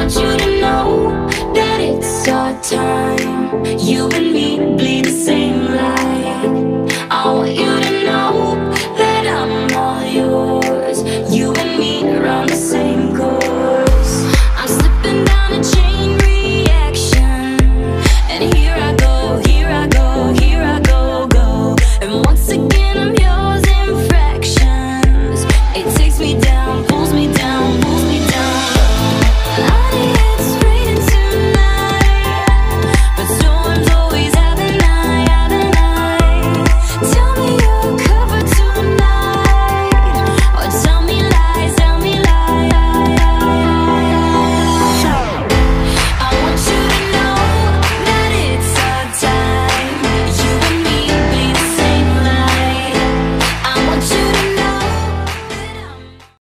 want you to know that it's our time. You and me bleed the same.